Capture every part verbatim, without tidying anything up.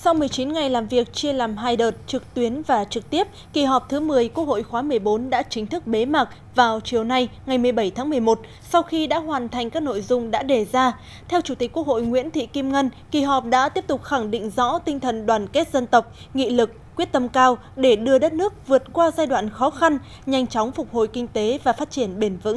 Sau mười chín ngày làm việc chia làm hai đợt trực tuyến và trực tiếp, kỳ họp thứ mười Quốc hội khóa mười bốn đã chính thức bế mạc vào chiều nay, ngày mười bảy tháng mười một, sau khi đã hoàn thành các nội dung đã đề ra. Theo Chủ tịch Quốc hội Nguyễn Thị Kim Ngân, kỳ họp đã tiếp tục khẳng định rõ tinh thần đoàn kết dân tộc, nghị lực, quyết tâm cao để đưa đất nước vượt qua giai đoạn khó khăn, nhanh chóng phục hồi kinh tế và phát triển bền vững.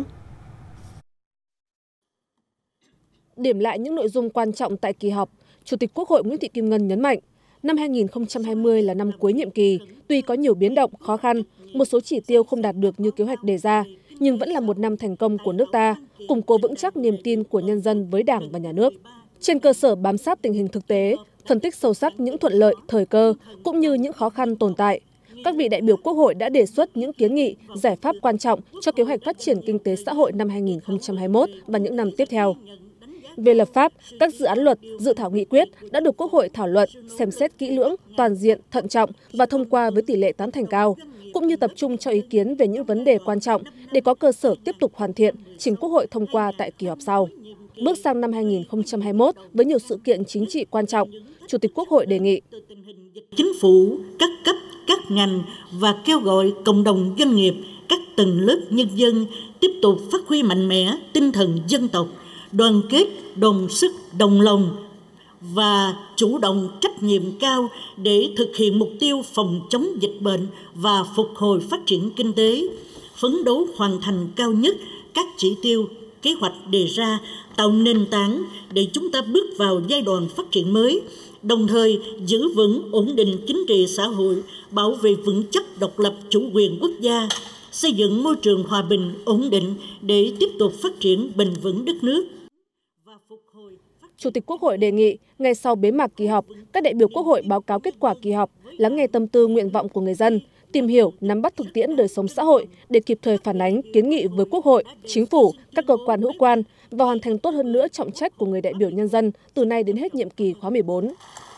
Điểm lại những nội dung quan trọng tại kỳ họp, Chủ tịch Quốc hội Nguyễn Thị Kim Ngân nhấn mạnh, năm hai nghìn không trăm hai mươi là năm cuối nhiệm kỳ, tuy có nhiều biến động, khó khăn, một số chỉ tiêu không đạt được như kế hoạch đề ra, nhưng vẫn là một năm thành công của nước ta, củng cố vững chắc niềm tin của nhân dân với Đảng và Nhà nước. Trên cơ sở bám sát tình hình thực tế, phân tích sâu sắc những thuận lợi, thời cơ, cũng như những khó khăn tồn tại, các vị đại biểu Quốc hội đã đề xuất những kiến nghị, giải pháp quan trọng cho kế hoạch phát triển kinh tế xã hội năm hai nghìn không trăm hai mươi mốt và những năm tiếp theo. Về lập pháp, các dự án luật, dự thảo nghị quyết đã được Quốc hội thảo luận, xem xét kỹ lưỡng, toàn diện, thận trọng và thông qua với tỷ lệ tán thành cao, cũng như tập trung cho ý kiến về những vấn đề quan trọng để có cơ sở tiếp tục hoàn thiện, trình Quốc hội thông qua tại kỳ họp sau. Bước sang năm hai nghìn không trăm hai mươi mốt với nhiều sự kiện chính trị quan trọng, Chủ tịch Quốc hội đề nghị Chính phủ, các cấp, các ngành và kêu gọi cộng đồng doanh nghiệp, các tầng lớp nhân dân tiếp tục phát huy mạnh mẽ tinh thần dân tộc, đoàn kết, đồng sức, đồng lòng và chủ động trách nhiệm cao để thực hiện mục tiêu phòng chống dịch bệnh và phục hồi phát triển kinh tế, phấn đấu hoàn thành cao nhất các chỉ tiêu, kế hoạch đề ra, tạo nền tảng để chúng ta bước vào giai đoạn phát triển mới, đồng thời giữ vững ổn định chính trị xã hội, bảo vệ vững chắc độc lập chủ quyền quốc gia, xây dựng môi trường hòa bình, ổn định để tiếp tục phát triển bền vững đất nước. Chủ tịch Quốc hội đề nghị, ngay sau bế mạc kỳ họp, các đại biểu Quốc hội báo cáo kết quả kỳ họp, lắng nghe tâm tư nguyện vọng của người dân, tìm hiểu, nắm bắt thực tiễn đời sống xã hội để kịp thời phản ánh, kiến nghị với Quốc hội, Chính phủ, các cơ quan hữu quan và hoàn thành tốt hơn nữa trọng trách của người đại biểu nhân dân từ nay đến hết nhiệm kỳ khóa mười bốn.